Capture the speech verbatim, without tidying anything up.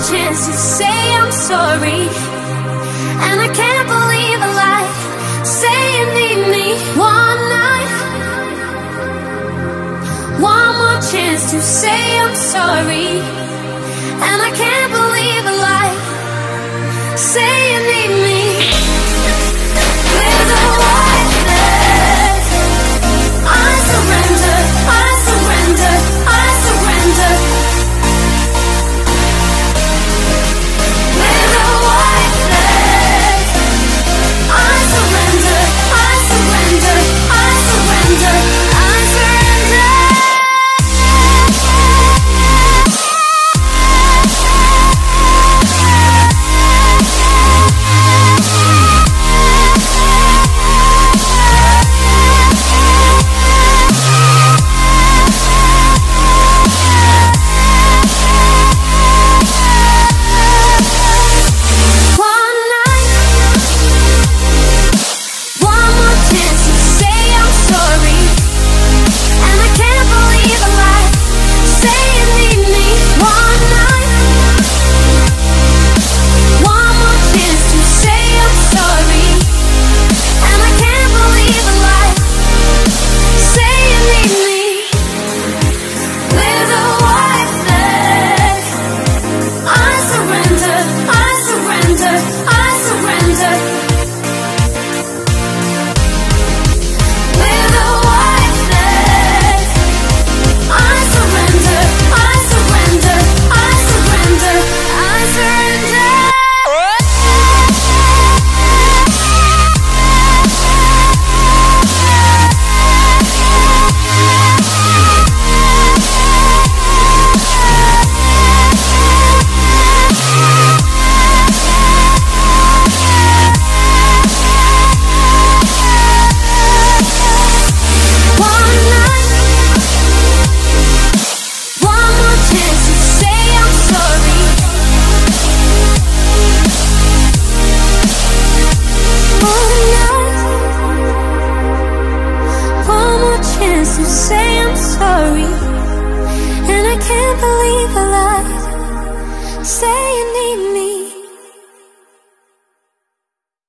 chance to say I'm sorry, and I can't believe I lied. Say you need me one night. One more chance to say I'm sorry, and I can't believe I lied. Say you need me with a white flag. I surrender, I surrender, I surrender. With a white flag, I surrender, I surrender, I surrender, I surrender. To say I'm sorry, and I can't believe I lied. Say you need me.